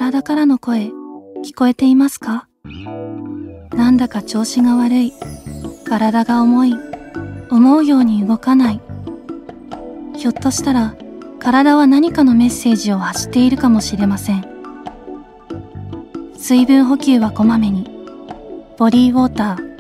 体からの声、聞こえていますか？なんだか調子が悪い、体が重い、思うように動かない。ひょっとしたら体は何かのメッセージを発しているかもしれません。水分補給はこまめに。ボディーウォーター、